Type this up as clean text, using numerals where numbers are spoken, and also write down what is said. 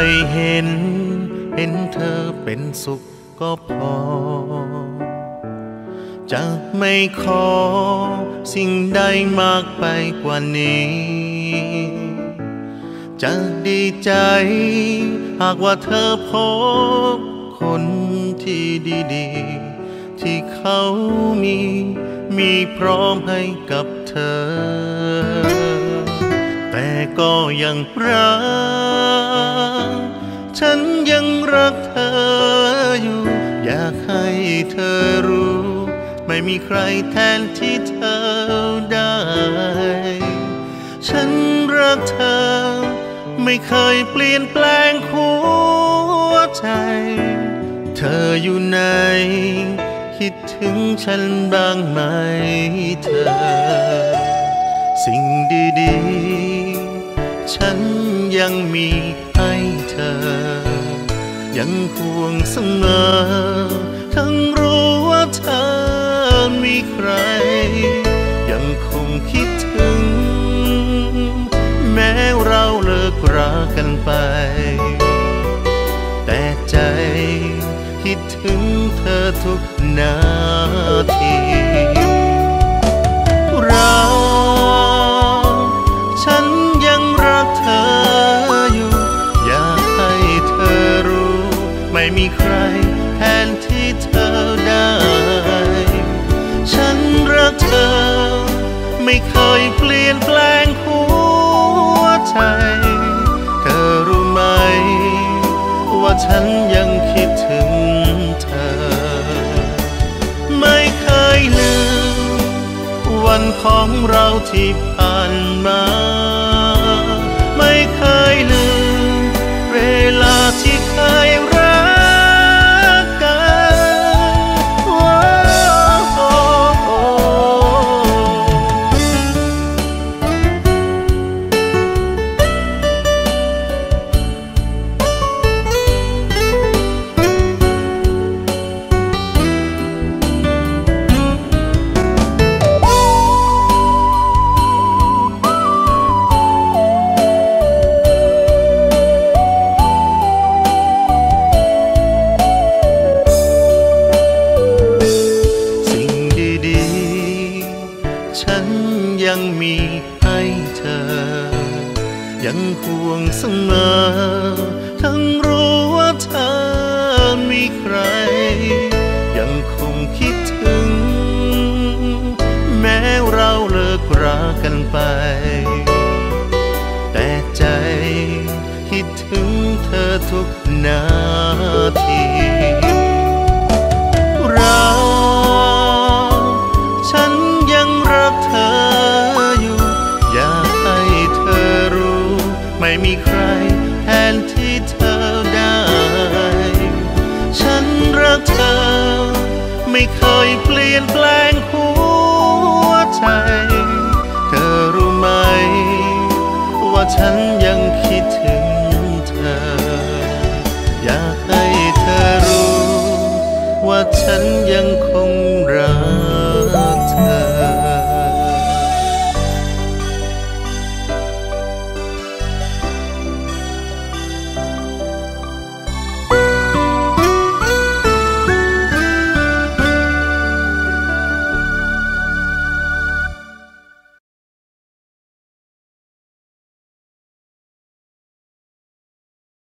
เห็นเธอเป็นสุขก็พอจะไม่ขอสิ่งใดมากไปกว่านี้จะดีใจหากว่าเธอพบคนที่ดีๆที่เขามีพร้อมให้กับเธอแต่ก็ยังรักฉันยังรักเธออยู่อยากให้เธอรู้ไม่มีใครแทนที่เธอได้ฉันรักเธอไม่เคยเปลี่ยนแปลงหัวใจเธออยู่ไหนคิดถึงฉันบ้างไหมเธอสิ่งดีๆฉันยังมีให้เธอยังห่วงเสมอทั้งรู้ว่าเธอมีใครยังคงคิดถึงแม้เราเลิกรากันไปแต่ใจคิดถึงเธอทุกนาทีฉันยังรักเธออยู่อยากให้เธอรู้ไม่มีใครแทนที่เธอได้ฉันรักเธอไม่เคยเปลี่ยนแปลงหัวใจเธอรู้ไหมว่าฉันยังคิดถึงเธอไม่เคยลืมวันของเราที่ผ่านมาไม่เคยลืมเวลาที่เคยรักฉันยังมีให้เธอยังห่วงเสมอทั้งรู้ว่าเธอมีใครยังคงคิดถึงแม้เราเลิกรากันไปแต่ใจคิดถึงเธอทุกนาทีฉันยังรักเธออยู่อยากให้เธอรู้ไม่มีใครแทนที่เธอได้ฉันรักเธอไม่เคยเปลี่ยนแปลงหัวใจเธอรู้ไหมว่าฉันยังคิดถึงเธออยากให้